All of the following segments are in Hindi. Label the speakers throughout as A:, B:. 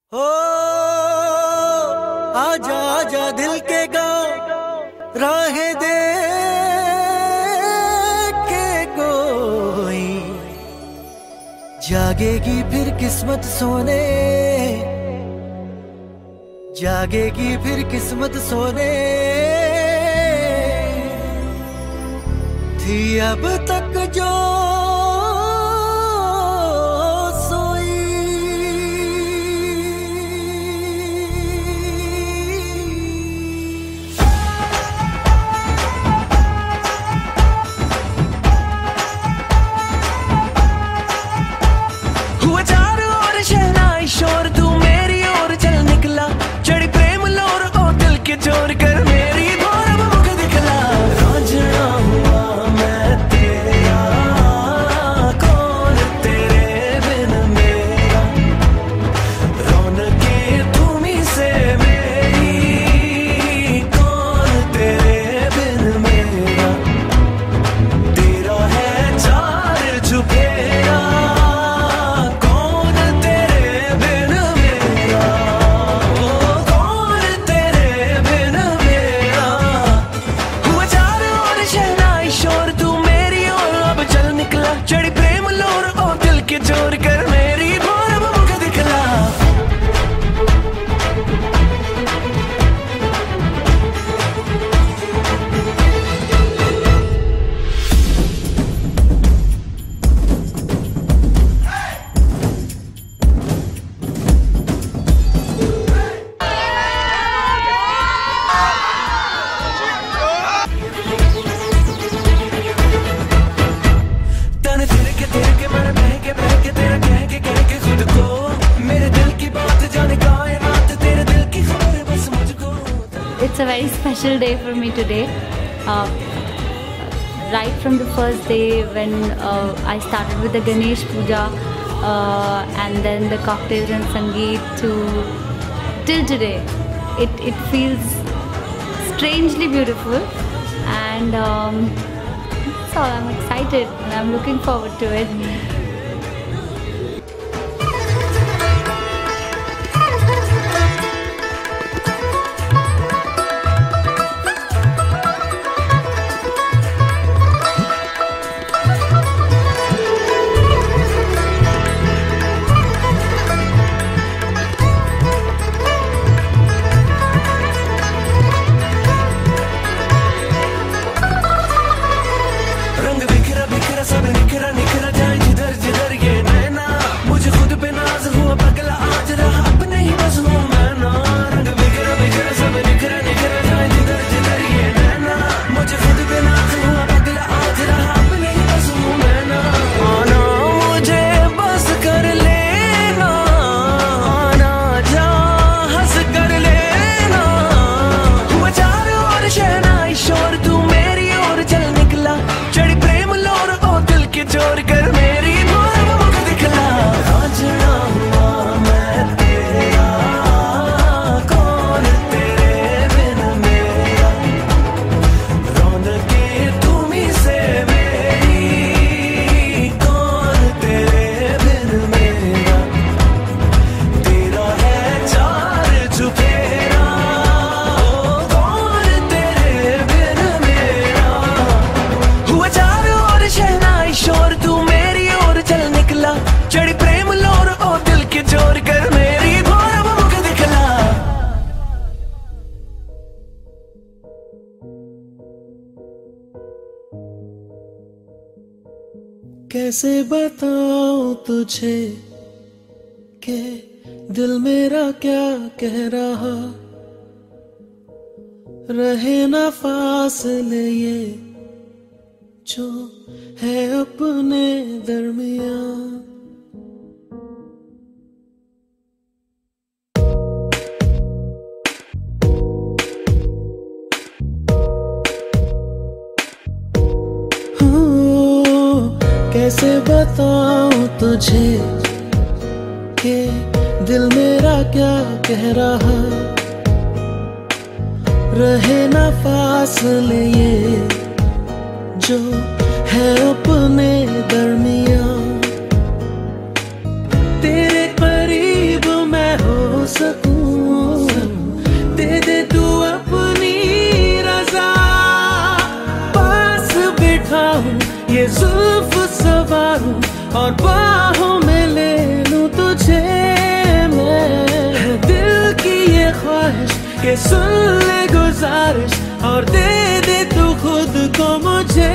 A: हो आजा आजा दिल के गाँव राहें दे के कोई जागेगी फिर किस्मत सोने, जागेगी फिर किस्मत सोने थी अब तक जो शोर तू मेरी ओर चल निकला, चढ़ी प्रेम लोर ओ दिल के जोर कर मेरी भोर मुख दिखला। रांझना हुआ मैं तेरा, कौन तेरे बिन मेरा, रौनके तुम्ही से मेरी, कौन तेरे बिन मेरा, तेरा है चार चुफेरा, चढ़ी प्रेम लोर ओ दिल के जोर कर मेरी भोर मुख दिखला।
B: It's a very special day for me today. Right from the first day when I started with the Ganesh Puja and then the cocktails and Sangeet till today, it feels strangely beautiful, and so I'm excited and I'm looking forward to it.
A: सब निखरा निखरा जाए जिधर जिधर ये नैना, मुझे खुद पे नाज हुआ पगला आज रहा अपने ही बस हूँ मैं ना। रंग बिखरा बिखरा सब निखरा निखरा जाए जिधर जिधर ये नैना, मुझे खुद पे नाज हुआ पगला आज रहा अपने ही बस हूँ मैं ना। आना मुझे बस कर लेना, आना जा हंस कर लेना, हुआ चारों ओर शहनाई शोर तू मेरी ओर चल निकला, चढ़ी प्रेम लोर के जोर कर मेरी भोर मुख दिखला। रांझना हुआ मैं तेरा, कौन तेरे बिन मेरा, रौनके तुम्ही से मेरी, कौन तेरे बिन मेरा, तेरा है चार चुफेरा, कौन तेरे बिन मेरा, हुआ चारों ओर शहनाई शोर तू मेरी ओर चल निकला, चढ़ी प्रेम लोर ओ दिल के जोर कर मेरी भोर मुख दिखला। कैसे बताऊं तुझे कि दिल मेरा क्या कह रहा, रहे ना फासले ये जो है अपने दरमियां। कैसे बताऊं तुझे कि दिल मेरा क्या कह रहा, रहे ना फासले ये जो है अपने दरमियां। तेरे करीब मैं हो सकूं, दे दे तू अपनी रज़ा, पास बिठाऊं ये जुल्फ सवारूं और बाहों में ले लूं तुझे मैं। है दिल की ये ख्वाहिश के सुन ले गुजारिश और दे दे तू खुद को मुझे।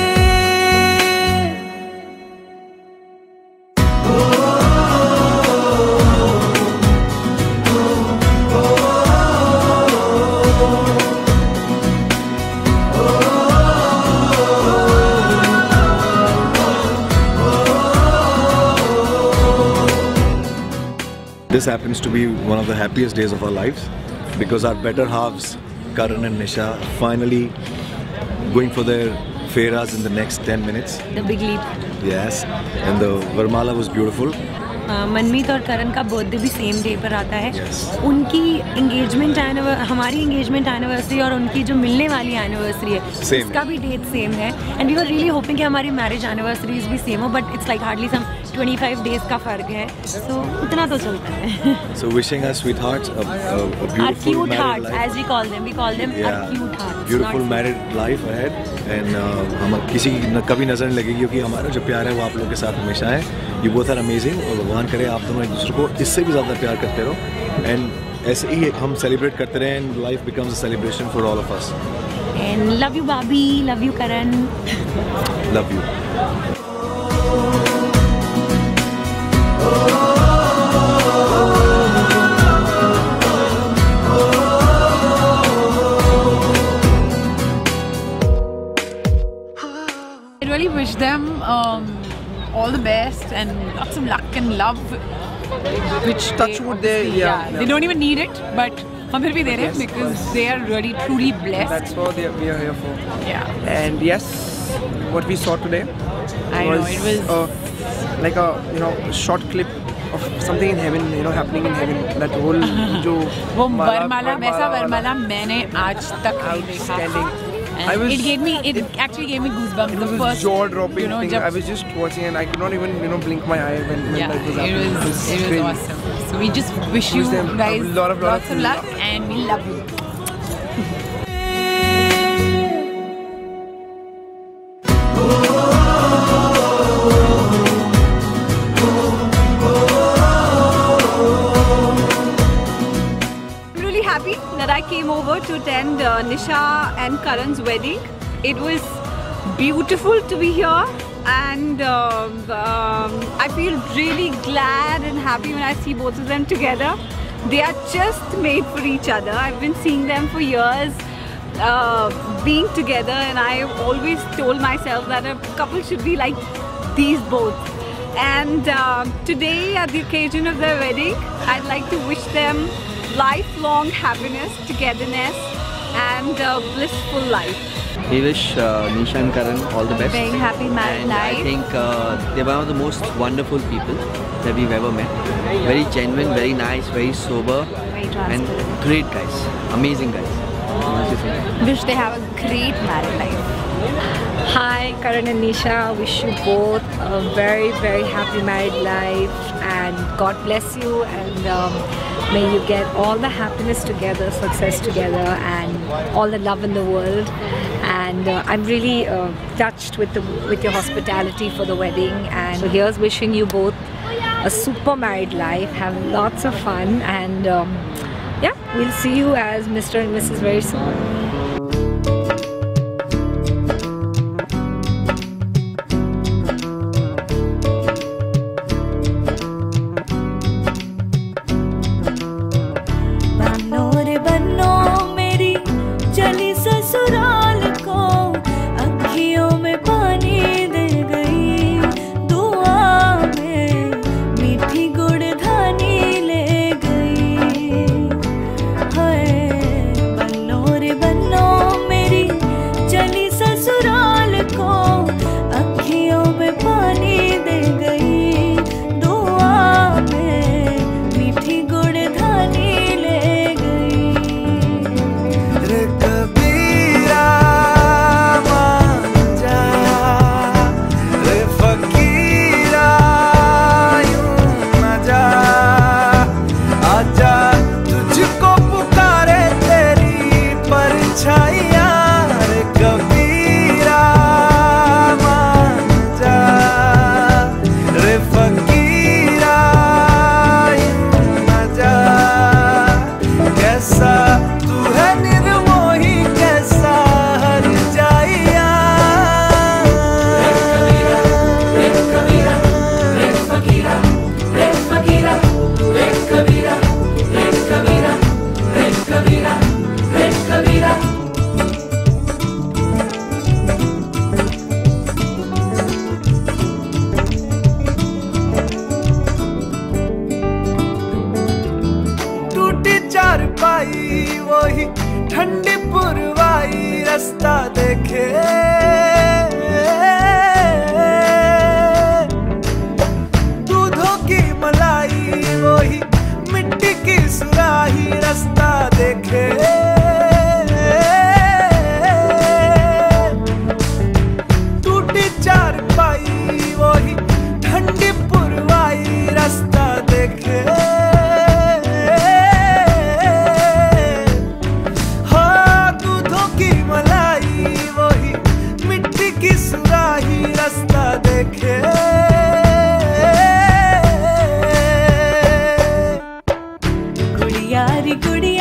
C: This happens to be one of the happiest days of our lives because our better halves, Karan and Nisha, finally going for their fairas in the next 10 minutes.
B: The big leap.
C: Yes, and the Varmala was beautiful.
D: मनमीत और करण का बर्थडे भी सेम डे पर आता है।
C: Yes.
D: उनकी एंगेजमेंट हमारी एंगेजमेंट एनिवर्सरी और उनकी जो मिलने वाली एनिवर्सरी है
C: Same.
D: उसका भी डेट सेम है। And we were really hoping कि हमारी मैरिज एनिवर्सरीज भी सेम हो, but it's like hardly some 25 days का फर्क है, सो उतना तो चलता है।
C: So wishing our sweethearts a
D: Our
C: beautiful
D: cute
C: married
D: hearts,
C: life.
D: as we call them our cute hearts.
C: Beautiful
D: not-
C: married life ahead, and हम किसी की कभी नजर नहीं लगेगी क्योंकि हमारा जो प्यार है वो आप लोगों के साथ हमेशा है। You both are amazing और भगवान करे आप दोनों एक दूसरे को इससे भी ज़्यादा प्यार करते रहो, and ऐसे ही हम सेलिब्रेट करते रहें, and life becomes a celebration for all of us.
D: And love you Bobby, love you Karan.
C: Love you.
E: I really wish them all the best and lots of luck and love, which
F: Touch wood, they
E: don't even need it, but हम फिर भी दे रहे हैं because they are really truly blessed.
F: That's what we are here for.
E: Yeah,
F: And yes, what we saw today
E: I know it was
F: like a short clip of something in heaven, happening in heaven. That whole जो
E: वो वरमाला वैसा वरमाला मैंने आज तक नहीं देखा।
F: outstanding.
E: And it actually gave me goosebumps.
F: It
E: The
F: was a
E: first,
F: jaw-dropping thing.
E: जब-
F: I was just watching and I could not even blink my eye when
E: yeah,
F: that was
E: it
F: happening.
E: was
F: crazy.
E: awesome. So we just wish you
F: Wish them a
E: guys
F: lot of
E: lots of luck
F: luck.
E: and we love you.
G: I'm really happy that I came over to attend Nisha and Karan's wedding. It was beautiful to be here, and I feel really glad and happy when I see both of them together. They are just made for each other. I've been seeing them for years, being together, and I've always told myself that a couple should be like these both. And today, at the occasion of their wedding, I'd like to wish them lifelong happiness, togetherness, and a blissful life.
H: We wish Nisha and Karan all the best.
B: Very happy married
H: And
B: life.
H: I think they're one of the most wonderful people that we've ever met. Very genuine, very nice, very sober,
B: Very
H: and
B: transparent.
H: great guys. Amazing guys.
B: Wish they have a great married life.
I: Hi, Karan and Nisha. Wish you both a very, very happy married life, and God bless you, and may you get all the happiness together, success together, and all the love in the world. And I'm really touched with your hospitality for the wedding. And so here's wishing you both a super married life. Have lots of fun, and yeah, we'll see you as Mr. and Mrs. very soon.
J: बनो रे बनो मेरी चली ससुराल को, अखियों में पानी दे गई, दुआ में मीठी गुड़ धानी ले गई। हाय बनो रे बनो
A: मलाई वही ठंडी पुरवाई रास्ता देखे, दूधों की मलाई वही मिट्टी की सुराही रास्ता देखे, टूटी चारपाई वही ठंडी पुरवाई रास्ता देखे, हाँ दूधों की मलाई वही मिट्टी की सुराही रास्ता देखे।
J: गुड़िया री गुड़िया